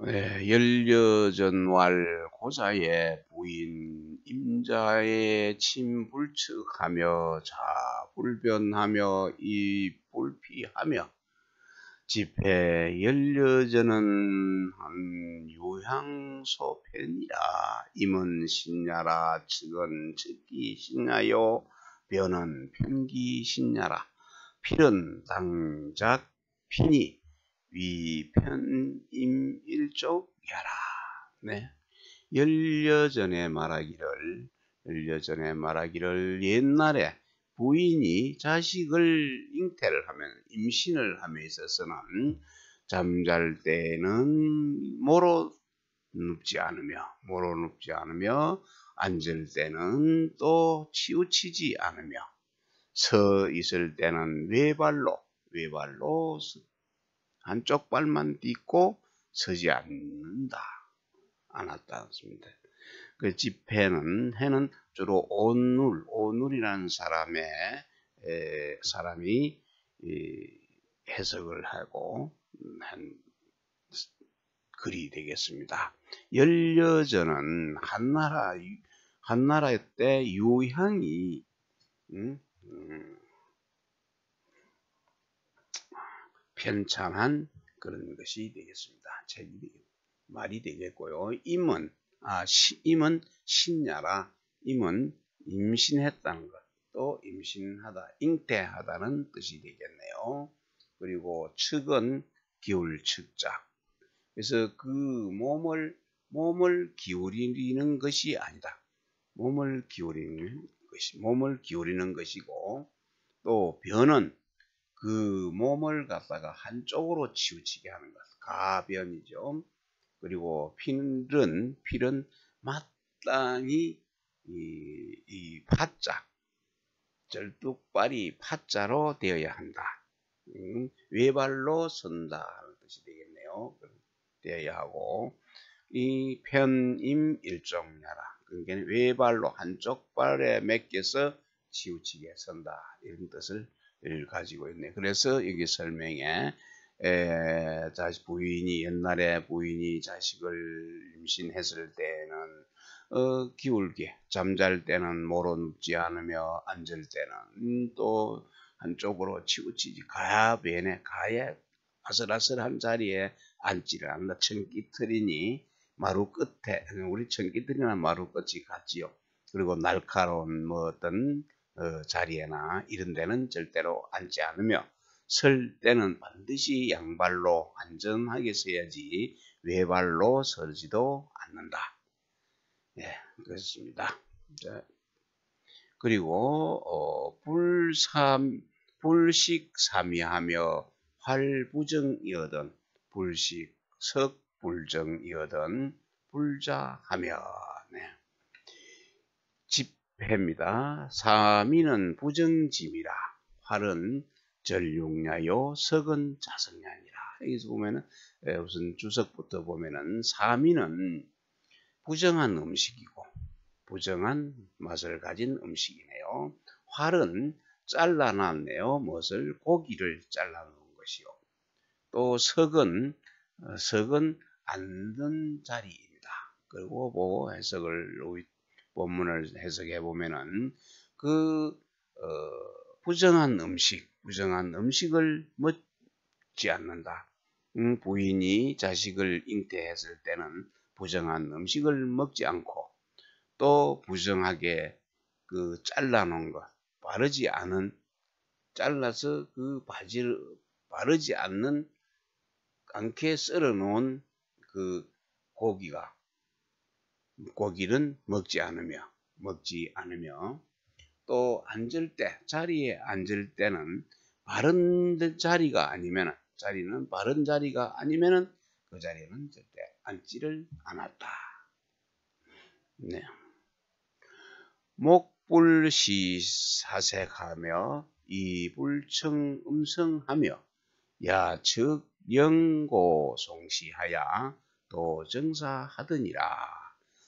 연려전왈 고자의 부인 임자의 침불측하며 자불변하며 이불피하며 집회 연려전은 한 유향소편이라 임은 신야라 측은 측기 신야요 변은 편기 신야라 필은 당작 피니 위편임일족야라. 네. 연려전에 말하기를 옛날에 부인이 자식을 잉태를 하면 임신을 함에 있어서는 잠잘 때는 모로 눕지 않으며 앉을 때는 또 치우치지 않으며 서 있을 때는 외발로 한쪽 발만 딛고 서지 않았습니다. 그 집회는 해는 주로 온눌이라는 사람이 해석을 하고 한 글이 되겠습니다. 연려전은 한나라 때 유향이 편찬한 그런 것이 되겠습니다. 말이 되겠고요. 임은 신야라. 임은 임신했다는 것, 또 임신하다, 잉태하다는 뜻이 되겠네요. 그리고 측은 기울 측자. 그래서 그 몸을 기울이는 것이 아니다. 몸을 기울이는 것이고, 또 변은 그 몸을 갖다가 한쪽으로 치우치게 하는 것, 가변이죠. 그리고 필은 마땅히 이 파자, 절뚝발이 파자로 되어야 한다. 외발로 선다 하는 뜻이 되겠네요. 되어야 하고, 이 편임일종야라. 그러니까 외발로 한쪽 발에 맡겨서 치우치게 선다, 이런 뜻을 가지고 있네. 그래서 여기 설명에 옛날에 부인이 자식을 임신했을 때는 기울게, 잠잘 때는 모로 눕지 않으며 앉을 때는 또 한쪽으로 치우치지, 가야변에 아슬아슬한 자리에 앉지를 않는다. 천기틀이니 마루 끝에, 우리 천기틀이나 마루 끝이 같지요. 그리고 날카로운 어떤 자리에나 이런 데는 절대로 앉지 않으며, 설 때는 반드시 양발로 안전하게 서야지 외발로 서지도 않는다. 예, 그렇습니다. 자, 그리고 불식삼이하며 활부정이어든 석불정이어든 불자하며. 네. 집회입니다. 삼이는 부정짐이라 활은 전육야요 석은 자성야니라. 여기서 보면은 우선 주석부터 보면은 삼이는 부정한 음식이고 부정한 맛을 가진 음식이네요. 활은 잘라놨네요. 고기를 잘라놓은 것이요. 또 석은 앉는 자리입니다. 그리고 보고 본문을 해석해 보면은 부정한 음식을 먹지 않는다. 부인이 자식을 잉태했을 때는 부정한 음식을 먹지 않고, 또 부정하게 잘라놓은 것, 잘라서 바르지 않게 썰어놓은 고기는 먹지 않으며, 또 자리에 앉을 때는 바른 자리가 아니면은 그 자리에는 절대 앉지를 않았다. 네. 목불시사색하며 이불청 음성하며 야측 영고송시하야 도정사하더니라.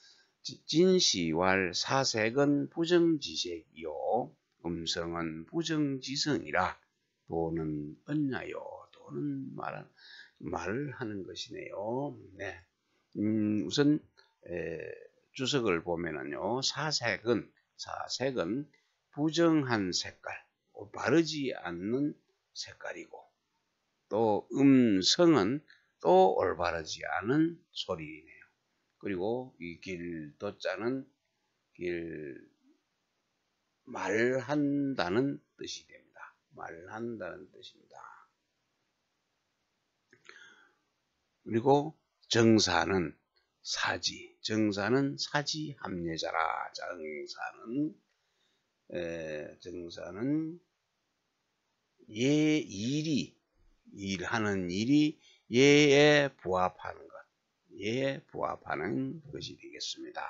진시왈 사색은 부정지색이요 음성은 부정지성이라. 도는 언냐요. 도는 말을 하는 것이네요. 네. 우선 주석을 보면은요, 사색은 부정한 색깔, 바르지 않는 색깔이고, 또 음성은 또 올바르지 않은 소리네요. 그리고 이 도자는 말한다는 뜻이 됩니다. 말한다는 뜻입니다. 그리고 정사는 사지 합례자라. 정사는 일하는 일이 예에 부합하는 것이 되겠습니다.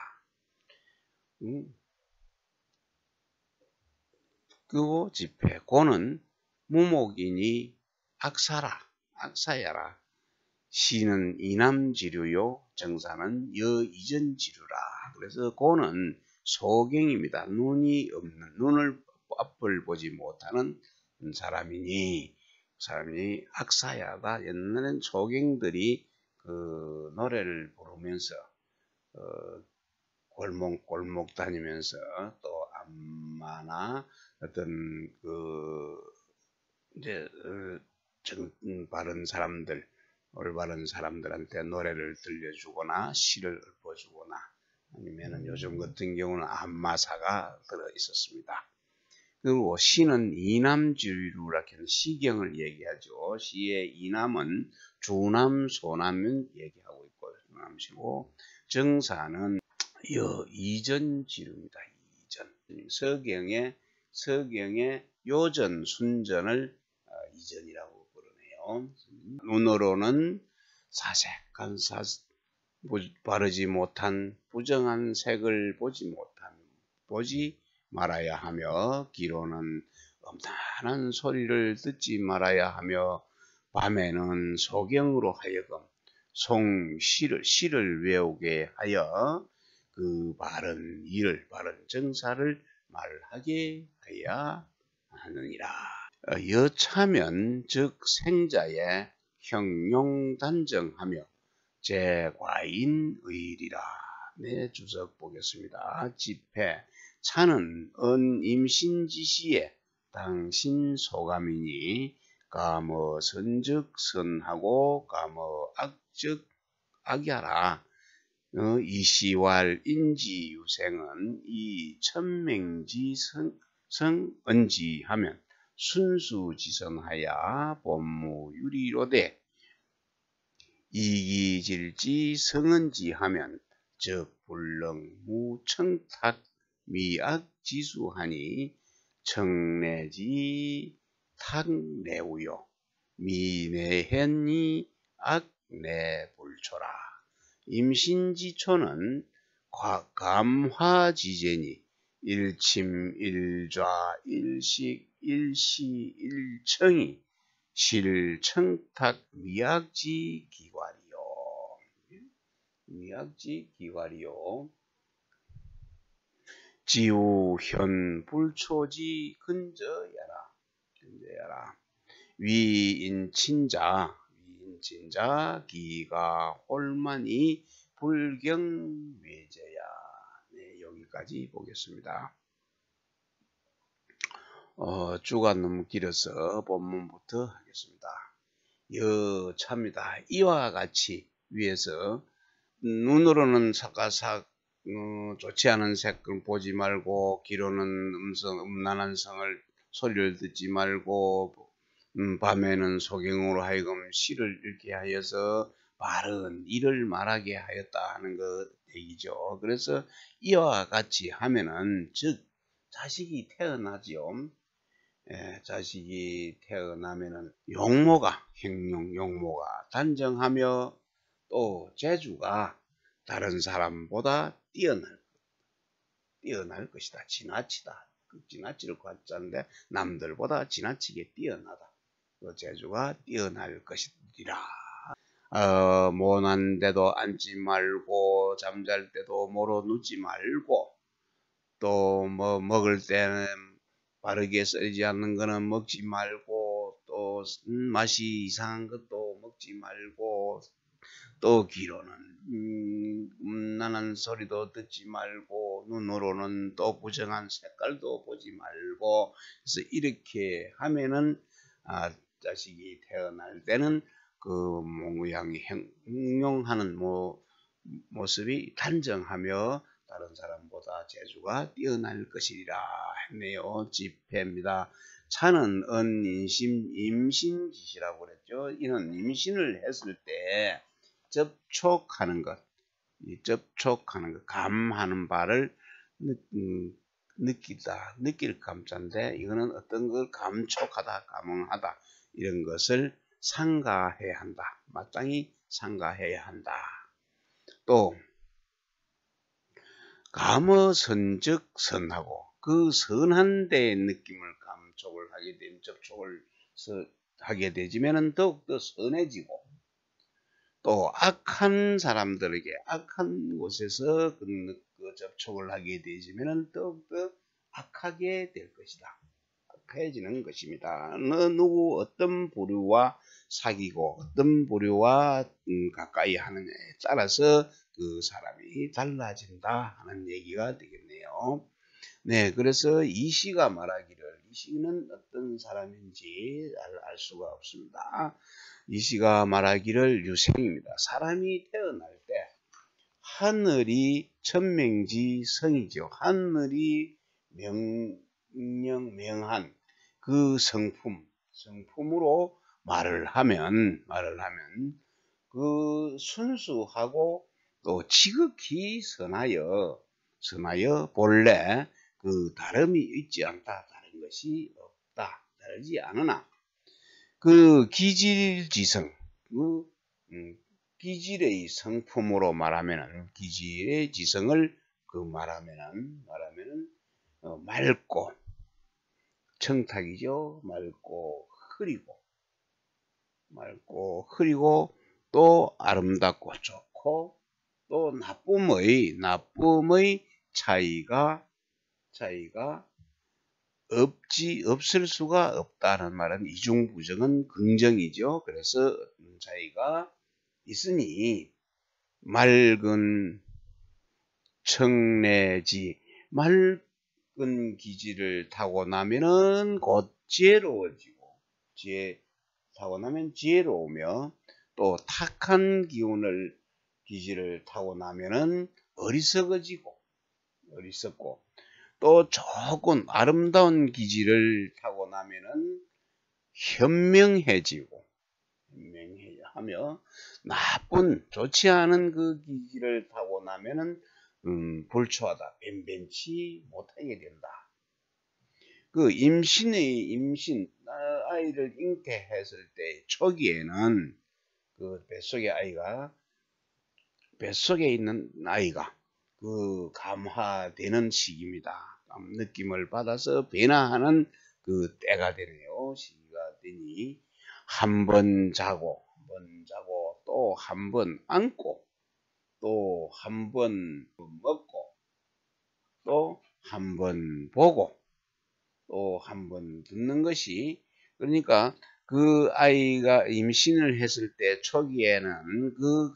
그리고 집회, 고는 무목이니 악사야라. 시는 이남지류요, 정사는 여이전지류라. 그래서 고는 소경입니다. 눈을 앞을 보지 못하는 사람이 악사야다. 옛날엔 소경들이 그 노래를 부르면서 골목 다니면서 또 안마나 어떤 이제 바른 사람들, 올바른 사람들한테 노래를 들려주거나 시를 읊어주거나 아니면은 요즘 같은 경우는 안마사가 들어 있었습니다. 그리고 시는 이남지류라 해서 시경을 얘기하죠. 시의 이남은 주남, 소남을 얘기하고 있고, 주남시고, 정사는 이전지류입니다. 서경의 요전, 순전을 이전이라고 부르네요. 눈으로는 사색한 바르지 못한 부정한 색을 보지 말아야 하며, 귀로는 음란한 소리를 듣지 말아야 하며, 밤에는 소경으로 하여금 시를 외우게 하여 그 바른 정사를 말하게 하여야 하느니라. 여차면 즉 생자의 형용단정하며 제과인의리라. 네, 주석 보겠습니다. 집회, 차는 임신지시에 당신 소감이니 가뭐 선즉 선하고 가뭐 악즉 악야라. 이시왈 인지유생은 이 천맹지 성언지하면 순수지선하야 본무유리로되, 이기질지 성언지하면 즉 불능무청탁 미악지수하니 청내지 탁내우요 미내현이 악내불초라. 임신지초는 감화지제니 일침 일좌 일식 일시 일청이 실청탁 미악지기괄이요 지우현 불초지 근저야라. 위인친자 기가 홀만이 불경외제야. 네, 여기까지 보겠습니다. 주가 너무 길어서 본문부터 하겠습니다. 여차입니다. 이와 같이 위에서 눈으로는 사가삭 좋지 않은 색을 보지 말고, 귀로는 음란한 소리를 듣지 말고, 밤에는 소경으로 하여금 시를 읽게 하여서 바른 일을 말하게 하였다 하는 것 얘기죠. 그래서 이와 같이 하면은 즉 자식이 태어나지요. 자식이 태어나면은 용모가 단정하며 또 재주가 다른 사람보다 뛰어날 것이다. 지나치를 갖자는데 남들보다 지나치게 뛰어나다. 그 재주가 뛰어날 것이라. 모난 데도 앉지 말고, 잠잘 때도 모로 눕지 말고, 또 먹을 때는 바르게 썰지 않는 거는 먹지 말고, 또 맛이 이상한 것도 먹지 말고, 또 귀로는 음란한 소리도 듣지 말고 눈으로는 또 부정한 색깔도 보지 말고 그래서 이렇게 하면은 자식이 태어날 때는 그 모양이 형용하는 모습이 단정하며 다른 사람보다 재주가 뛰어날 것이라 했네요. 집회입니다. 차는 임신짓이라고 그랬죠. 이는 임신을 했을 때 접촉하는 것, 감하는 바를 느낄 감자인데 이거는 어떤 걸 감촉하다, 감응하다 이런 것을 상가해야 한다. 마땅히 상가해야 한다. 또 감어선즉 선하고 그 선한 데의 느낌을 감촉을 하게 되면 접촉을 하게 되지면은 더욱더 선해지고 또 악한 사람들에게 악한 곳에서 그 접촉을 하게 되지면은 더욱더 악하게 될 것이다. 악해지는 것입니다. 누구 어떤 부류와 사귀고 어떤 부류와 가까이 하느냐에 따라서 그 사람이 달라진다 하는 얘기가 되겠네요. 네, 그래서 이 시가 말하기를 이 시는 어떤 사람인지 알 수가 없습니다. 이 시가 말하기를 유생입니다. 사람이 태어날 때 하늘이 천명지성이죠. 하늘이 명한 그 성품으로 말을 하면 그 순수하고 또 지극히 선하여 본래 그 다름이 있지 않다. 다른 것이 없다. 다르지 않으나 그 기질지성 기질의 성품으로 말하면은 기질의 지성을 말하면은 맑고 청탁이죠. 맑고 흐리고 또 아름답고 좋고 또 나쁨의 차이가 없을 수가 없다는 말은 이중부정은 긍정이죠. 그래서 차이가 있으니 맑은 청내지 맑은 기질을 타고 나면은 곧 지혜로워지고 타고 나면 지혜로우며 또 탁한 기질을 타고 나면은 어리석고 또 조금 아름다운 기질을 타고 나면은 현명해지고 하며 나쁜 좋지 않은 그 기질을 타고 나면은 불초하다 변변치 못하게 된다. 그 임신 아이를 잉태했을 때 초기에는 그 뱃속에 있는 아이가 그 감화되는 시기입니다. 느낌을 받아서 변화하는 그 때가 되네요. 시기가 되니 한 번 자고 또 한 번 안고 또 한 번 먹고 또 한 번 보고 또 한 번 듣는 것이 그러니까 그 아이가 임신을 했을 때 초기에는 그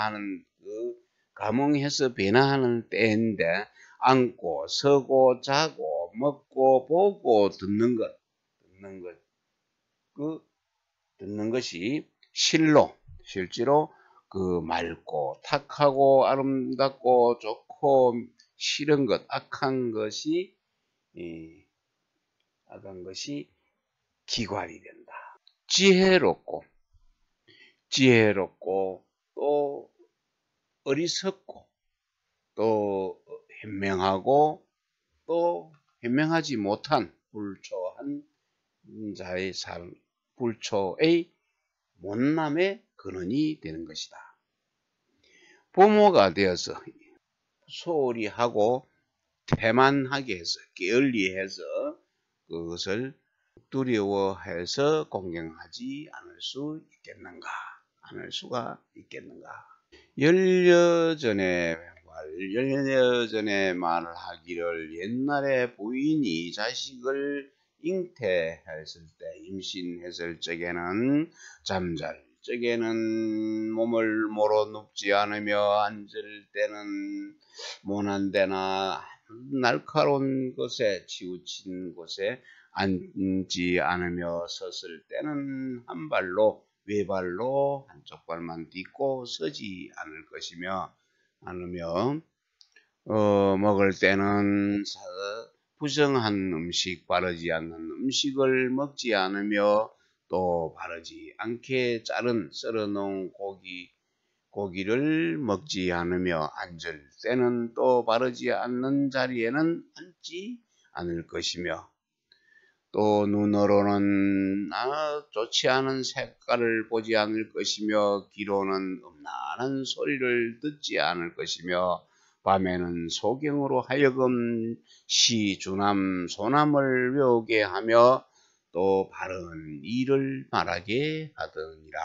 감응해서 변화하는 때인데 앉고 서고 자고 먹고 보고 듣는 것이 실제로 그 맑고 탁하고 아름답고 좋고 싫은 것 악한 것이 기관이 된다. 지혜롭고 또 어리석고 또 현명하고 또 현명하지 못한 불초한 자의 삶, 불초의 못남의 근원이 되는 것이다. 부모가 되어서 소홀히 하고 태만하게 해서 게을리해서 그것을 두려워해서 공경하지 않을 수가 있겠는가? 열려전에 말을 하기를 옛날에 부인이 자식을 잉태했을 때 임신했을 적에는 잠잘 적에는 몸을 모로 눕지 않으며 앉을 때는 모난 데나 날카로운 것에 치우친 곳에 앉지 않으며 섰을 때는 한 발로 외발로 한쪽 발만 딛고 서지 않을 것이며 않으며 먹을 때는 부정한 음식 바르지 않는 음식을 먹지 않으며 또 바르지 않게 썰어놓은 고기를 먹지 않으며 앉을 때는 또 바르지 않는 자리에는 앉지 않을 것이며 또 눈으로는 좋지 않은 색깔을 보지 않을 것이며 귀로는 음란한 소리를 듣지 않을 것이며 밤에는 소경으로 하여금 시, 주남, 소남을 외우게 하며 또 바른 일을 말하게 하더니라.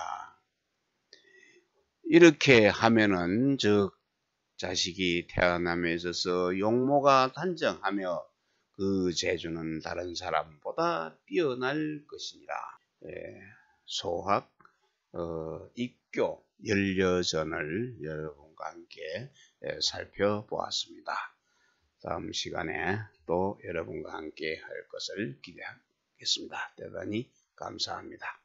이렇게 하면은 즉 자식이 태어남에 있어서 용모가 단정하며 그 재주는 다른 사람보다 뛰어날 것이니라. 소학 입교 연려전을 여러분과 함께 살펴보았습니다. 다음 시간에 또 여러분과 함께 할 것을 기대하겠습니다. 대단히 감사합니다.